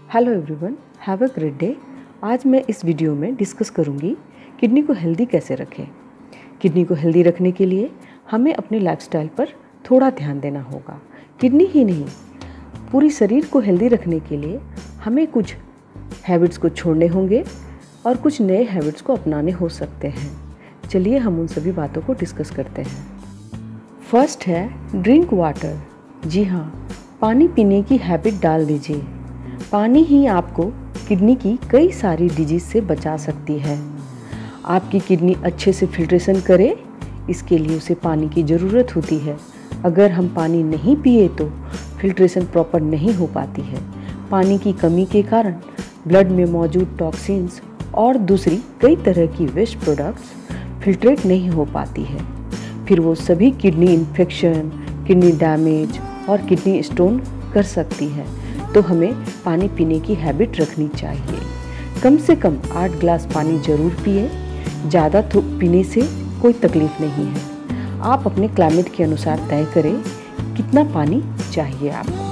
Hello everyone, have a great day. आज मैं इस वीडियो में डिस्कस करूंगी किडनी को हेल्दी कैसे रखें। किडनी को हेल्दी रखने के लिए हमें अपने लाइफस्टाइल पर थोड़ा ध्यान देना होगा। किडनी ही नहीं, पूरी शरीर को हेल्दी रखने के लिए हमें कुछ हैबिट्स को छोड़ने होंगे और कुछ नए हैबिट्स को अपनाने हो सकते हैं। चलिए हम उन सभी बातों को डिस्कस करते हैं। फर्स्ट है ड्रिंक वाटर। जी हाँ, पानी पीने की हैबिट डाल दीजिए। पानी ही आपको किडनी की कई सारी डिजीज से बचा सकती है। आपकी किडनी अच्छे से फिल्ट्रेशन करे, इसके लिए उसे पानी की ज़रूरत होती है। अगर हम पानी नहीं पिए तो फिल्ट्रेशन प्रॉपर नहीं हो पाती है। पानी की कमी के कारण ब्लड में मौजूद टॉक्सिन्स और दूसरी कई तरह की वेस्ट प्रोडक्ट्स फिल्ट्रेट नहीं हो पाती है। फिर वो सभी किडनी इन्फेक्शन, किडनी डैमेज और किडनी स्टोन कर सकती है। तो हमें पानी पीने की हैबिट रखनी चाहिए। कम से कम 8 ग्लास पानी ज़रूर पिए। ज़्यादा पीने से कोई तकलीफ़ नहीं है। आप अपने क्लाइमेट के अनुसार तय करें कितना पानी चाहिए आपको।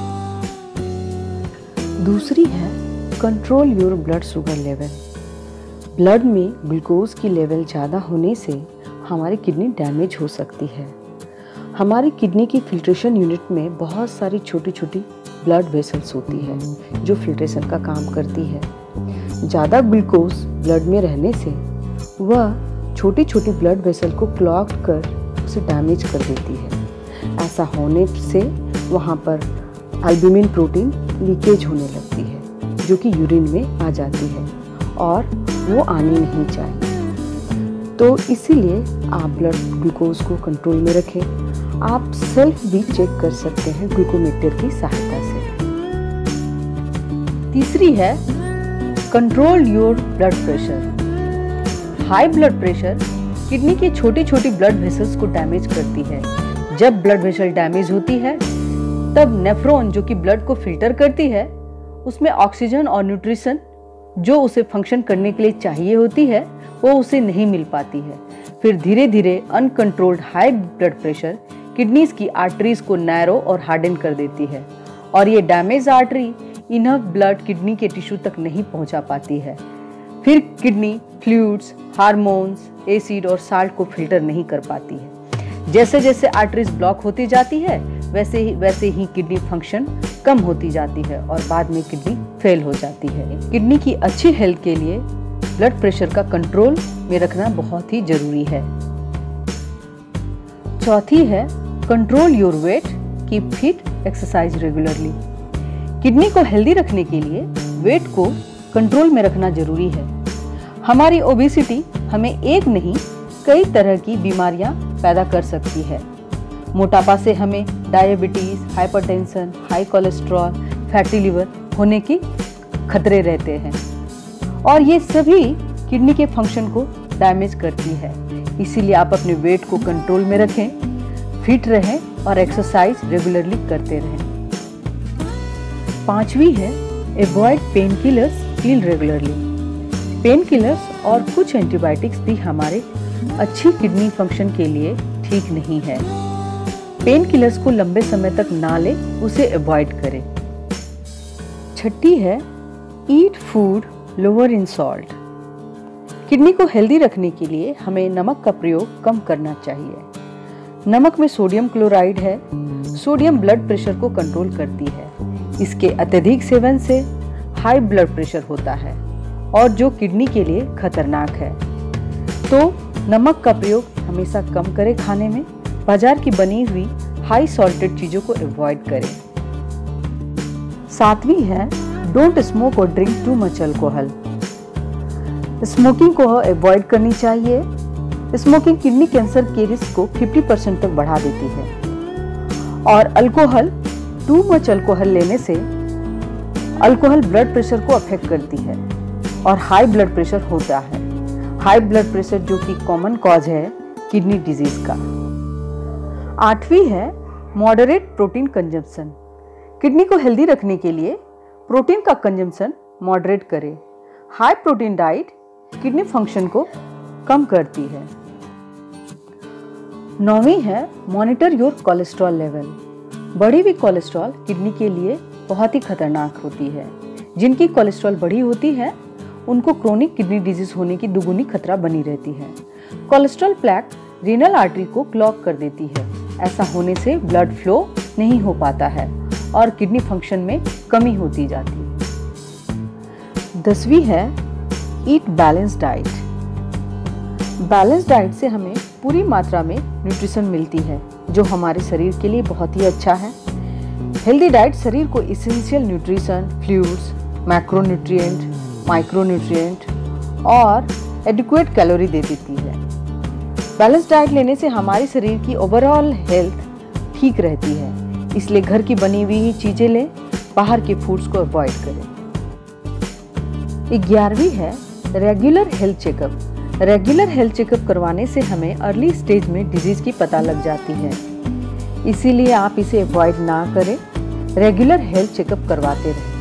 दूसरी है control your blood sugar level. Blood में ग्लूकोज की लेवल ज़्यादा होने से हमारी किडनी डैमेज हो सकती है। हमारी किडनी की फिल्ट्रेशन यूनिट में बहुत सारी छोटी छोटी ब्लड वेसल्स होती है जो फिल्ट्रेशन का काम करती है। ज़्यादा ग्लूकोज ब्लड में रहने से वह छोटी छोटी ब्लड वेसल को क्लॉग कर उसे डैमेज कर देती है। ऐसा होने से वहाँ पर एल्ब्यूमिन प्रोटीन लीकेज होने लगती है जो कि यूरिन में आ जाती है और वो आनी नहीं चाहिए। तो इसीलिए आप ब्लड ग्लूकोज को कंट्रोल में रखें। आप सेल्फ भी चेक कर सकते हैं ग्लूकोमीटर की सहायता से। तीसरी है control your blood pressure. High blood pressure kidney की छोटी छोटी ब्लड वेसल्स को डैमेज करती है। जब ब्लड वेसल डैमेज होती है तब नेफ्रॉन जो कि ब्लड को फिल्टर करती है उसमें ऑक्सीजन और न्यूट्रिशन जो उसे फंक्शन करने के लिए चाहिए होती है वो उसे नहीं मिल पाती है। फिर धीरे धीरे uncontrolled high blood pressure kidneys की आर्टरीज को नैरो और हार्डन कर देती है और ये damage artery enough blood kidney के टिश्यू तक नहीं पहुंचा पाती है। फिर किडनी फ्लूइड्स, हार्मोन्स, एसिड और साल्ट को फिल्टर नहीं कर पाती है। जैसे जैसे आर्टरीज ब्लॉक होती जाती है वैसे ही किडनी फंक्शन कम होती जाती है और बाद में किडनी फेल हो जाती है। किडनी की अच्छी हेल्थ के लिए ब्लड प्रेशर का कंट्रोल में रखना बहुत ही जरूरी है। चौथी है control your weight, keep fit, exercise regularly. Kidney को हेल्दी रखने के लिए वेट को कंट्रोल में रखना जरूरी है। हमारी ओबेसिटी हमें एक नहीं कई तरह की बीमारियां पैदा कर सकती है। मोटापा से हमें diabetes, hypertension, high cholesterol, fatty liver होने की खतरे रहते हैं और ये सभी किडनी के फंक्शन को डैमेज करती है। इसीलिए आप अपने वेट को कंट्रोल में रखें, फिट रहें और एक्सरसाइज रेगुलरली करते रहें। पांचवी है avoid pain killers, heal regularly. Pain killers और कुछ एंटीबायोटिक्स भी हमारे अच्छी किडनी फंक्शन के लिए ठीक नहीं है। पेन किलर्स को लंबे समय तक ना लें, उसे अवॉइड करें। छठी है eat food lower in salt. Kidney को हेल्दी रखने के लिए हमें नमक का प्रयोग कम करना चाहिए। नमक में सोडियम क्लोराइड है। सोडियम ब्लड प्रेशर को कंट्रोल करती है। इसके अत्यधिक सेवन से हाई ब्लड प्रेशर होता है और जो किडनी के लिए खतरनाक है। तो नमक का प्रयोग हमेशा कम करें खाने में। बाजार की बनी हुई हाई सॉल्टेड चीजों को अवॉइड करें। सातवीं है डोंट स्मोक और drink too much alcohol. Smoking को अवॉइड करनी चाहिए। स्मोकिंग किडनी कैंसर के रिस्क को 50% तक बढ़ा देती है और अल्कोहल, टू मच अल्कोहल लेने से अल्कोहल ब्लड प्रेशर को अफेक्ट करती है और हाई ब्लड प्रेशर होता है। हाई ब्लड प्रेशर जो कि कॉमन कॉज है किडनी डिजीज का। आठवीं है मॉडरेट प्रोटीन कंजम्पशन। किडनी को हेल्दी रखने के लिए प्रोटीन का कंजम्पशन मॉडरेट करें। High protein diet kidney function को कम करती है। नौवीं है मॉनिटर योर कोलेस्ट्रॉल लेवल। बढ़ी हुई कोलेस्ट्रॉल किडनी के लिए बहुत ही खतरनाक होती है। जिनकी कोलेस्ट्रॉल बढ़ी होती है उनको क्रोनिक किडनी डिजीज होने की दुगुनी खतरा बनी रहती है। कोलेस्ट्रॉल प्लेक रीनल आर्टरी को क्लॉग कर देती है। ऐसा होने से ब्लड फ्लो नहीं हो पाता है और किडनी फंक्शन में कमी होती जाती है। 10वीं है eat balance diet. Balance diet से हमें पूरी मात्रा में न्यूट्रिशन मिलती है जो हमारे शरीर के लिए बहुत ही अच्छा है। हेल्दी डाइट शरीर को essential nutrition, fluids, macronutrient, micronutrient और एडिक्वेट कैलोरी दे देती है। बैलेंस डाइट लेने से हमारे शरीर की ओवरऑल हेल्थ ठीक रहती है, इसलिए घर की बनी हुई ही चीजें लें, बाहर के फूड्स को अवॉइड करें। 11वीं है regular health checkup. Regular health checkup करवाने से हमें अर्ली स्टेज में डिजीज की पता लग जाती है, इसीलिए आप इसे अवॉइड ना करें, रेगुलर हेल्थ चेकअप करवाते रहें।